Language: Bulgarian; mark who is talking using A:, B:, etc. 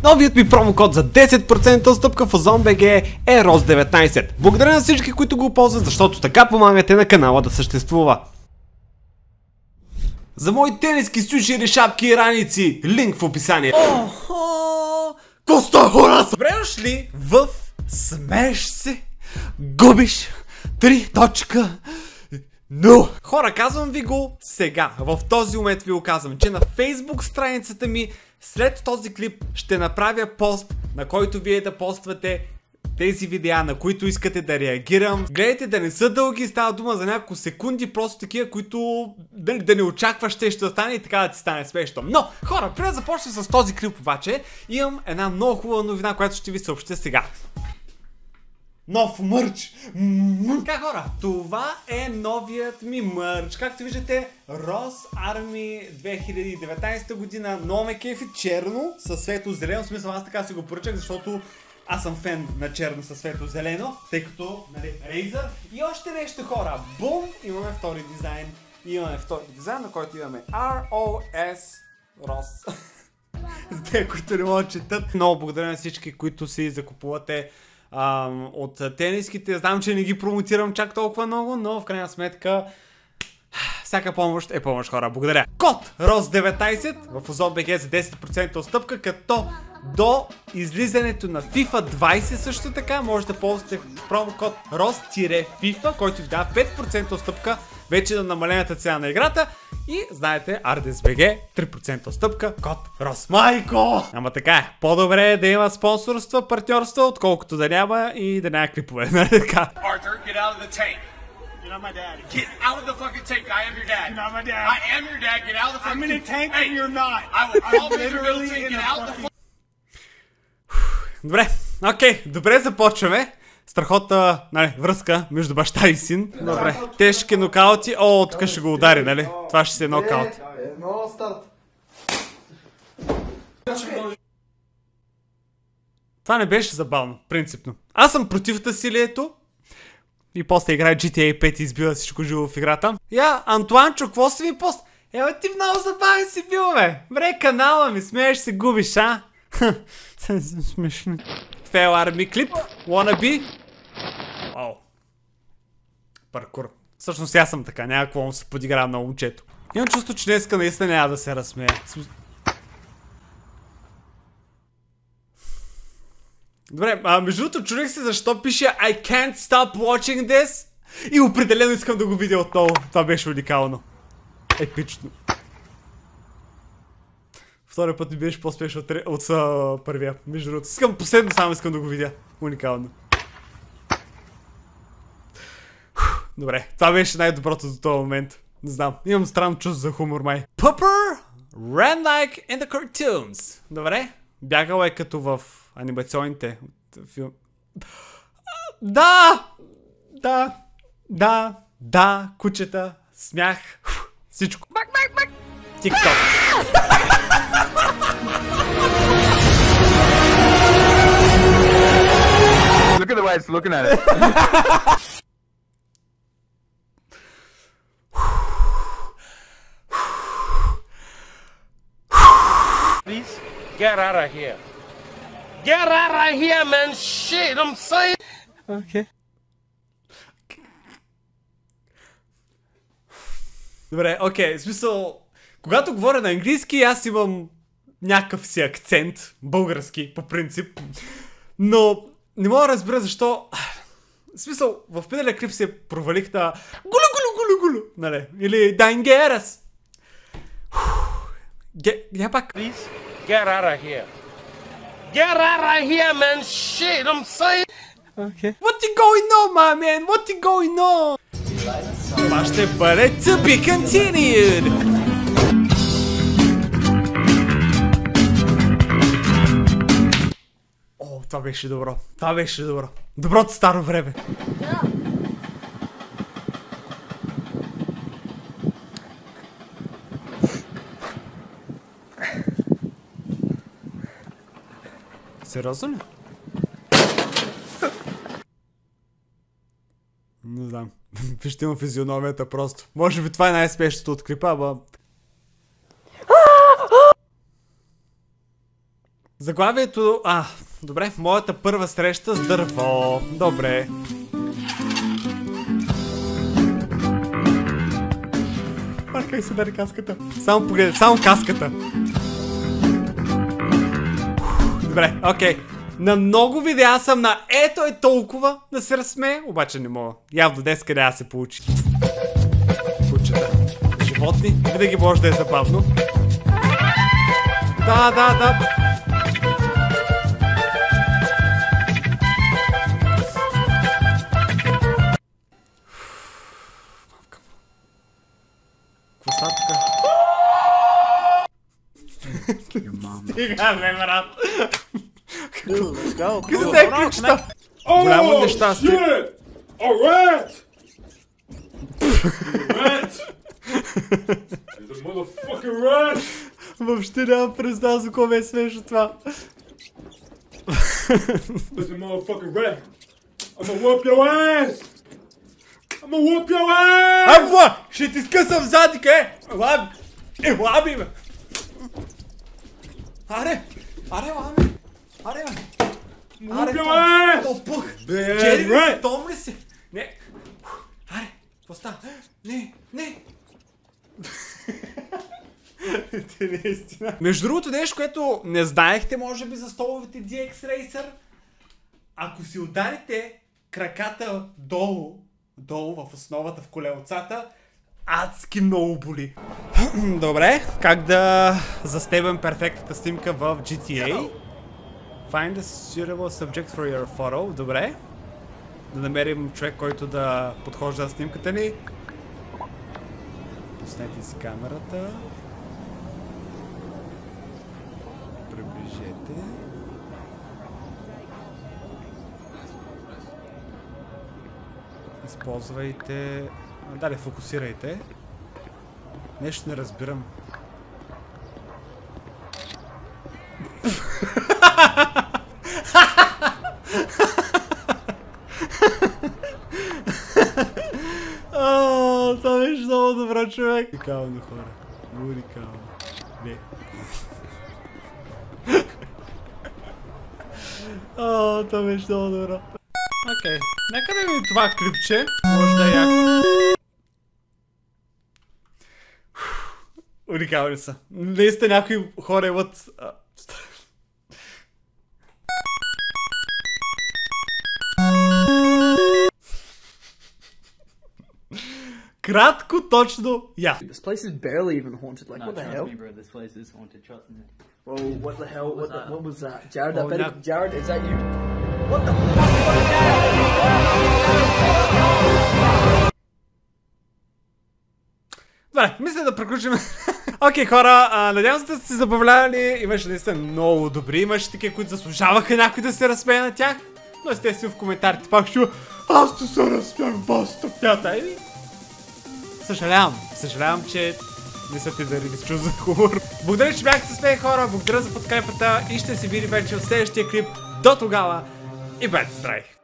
A: Новият ми промокод за 10% отстъпка в Ozon.bg е ROS19. Благодаря на всички, които го ползват, защото така помагате на канала да съществува. За мои тениски, сушери, шапки и раници, линк в описание. Коста хора! Времеш ли в смееш се, губиш 3.0? Хора, казвам ви го сега. В този момент ви го казвам, че на Facebook страницата ми след този клип ще направя пост, на който вие да поствате тези видеа, на които искате да реагирам. Гледайте да не са дълги, става дума за няколко секунди, просто такива, които да не очакваш, ще стане и така да ти стане смешно. Но, хора, преди да започна с този клип обаче, имам една много хубава новина, която ще ви съобщя сега. Нов мърч! Така, хора, това е новият ми мърч. Както виждате, ROS Army 2019 година. Много ме кефи, черно със светло-зелено. В смисъл, аз така си го поръчах, защото аз съм фен на черно със светло-зелено, тъй като, нали, Razer. И още нещо, хора. Бум! Имаме втори дизайн. Имаме втори дизайн, на който имаме ROS. За тези, които не могат да четат. Много благодаря на всички, които си закупувате от тениските. Знам, че не ги промотирам чак толкова много, но в крайна сметка всяка помощ е помощ, хора. Благодаря. Код ROS19 в Ozon.bg за 10% отстъпка, като до излизането на FIFA 20 също така може да ползвате промокод ROS-FIFA, който ви дава 5% отстъпка вече на намалената цена на играта. И знаете, RDSBG 3% отстъпка, код ROS. Майко! Ама така е, по-добре е да има спонсорства, партньорства, отколкото да няма и да няма клипове. Нали така?
B: Arthur, get out of the tank. You're not my dad. Get out of the fucking tank. I am your dad. You're not my dad. I am your dad. Get out of the fucking tank. I'm in a tank and you're not. I will call the military. Get out the fucking...
A: Добре, окей, добре започваме. Страхотна, нали, връзка между баща и син. Добре, тежки нокаути. О, тук ще го удари, нали? Това ще си е нокаут.
C: Много старт.
A: Това не беше забавно, принципно. Аз съм против насилието. И после играе GTA 5 и избива всичко живо в играта. Я, Антуанчо, какво си ми пост? Ева, ти много забавен си бил, бе. Бре, канала ми, смееш се, губиш, а? Смешно. Fail Army клип, wannabe. Вау. Паркур. Всъщност аз съм така, няма какво му се подигравам на момчето. Имам чувство, че днеска наистина няма да се разсмея. Добре, между другото чудех се защо пише I can't stop watching this. И определено искам да го видя отново. Това беше уникално. Епично. Втория път ми беше по-спешно от първия. Между другото. Последно само искам да го видя. Уникално. Добре, това беше най-доброто до този момент. Не знам, имам странно чувство за хумор май. Pupper ran like in the cartoons. Добре, бягал е като в анимационните филми. Да, кучета, смях, всичко. TikTok.
C: Look at the way it's looking at it.
D: Please get out of here. Get out of here, man. Shit, I'm saying.
A: Okay. Добре, окей, в смисъл, когато говоря на английски, аз имам някакъв си акцент, български по принцип, но не мога да разбера защо. В смисъл, в педеля клип се провалих на гулу, нали, или Дайнгерас. Я пак.
D: Please get out of here. Get out of here, man. Shit, I'm saying.
A: Okay. What you going on, my man? What you going on? Това ще бъде to be continued. О, това беше добро. Това беше добро. Доброто старо време. Сериозно ли? Не знам. Вижте му физиономията просто. Може би това е най-спешното от клипа, ама... Заглавието... добре, моята първа среща с дърво. Добре. Как се дари каската? Само погледай, само каската. Добре, окей. На много видеа съм на ето е толкова да се разсмее, обаче не мога. Явно днес къде да се получи. Кучета. Животни, винаги може да е забавно. Да. Какво става тука? Стига, бе, брат. Какви са тези ключета? Голямо нещастие. Въобще няма представа за кого е смешно това. Абла! Ще ти скъсам задника, лаби, бе! Аре, бе! Топух! Джери ли си, Том ли си? Не! Аре, какво става? Не! Между другото нещо, което не знаехте, може би за столовете DX Racer, ако си ударите краката долу в основата, в колелцата, адски много боли. Добре, как да застебем перфектната снимка в GTA? Find a suitable subject for your photo. Добре. Да намерим човек, който да подхожда на снимката ни. Пуснете си камерата. Приближете. Използвайте... Далее, фокусирайте. Нещо не разбирам. Това беше много добро, човек. Уникално, хора. Уникално. Не. Това беше много добро. Окей. Нека да видим това клипче. Може да е яко. Уникални са. Наистина някои хора имат... Кратко, точно, я.
E: This place is barely even haunted. Like, what the hell?
F: Me, bro, this place is haunted. Trust me.
E: Whoa, what the hell? What was that? Jared,
A: Oh, no.
E: Jared, is that you? What the fuck was that?
A: Добре, мисля да приключим. Окей, хора, надявам се да сте се забавлявали. Имаше наистина много добри, имаше такива, които заслужаваха някой да се разсмее на тях. Но естествено в коментарите пак ще аз то се разсмях, бас тъпнята. Съжалявам, че не са те дарили с чувство за хумор. Благодаря, че бяхте с мен, хора, благодаря за подкрепата и ще се видим вече в следващия клип. До тогава и бъдете здрави!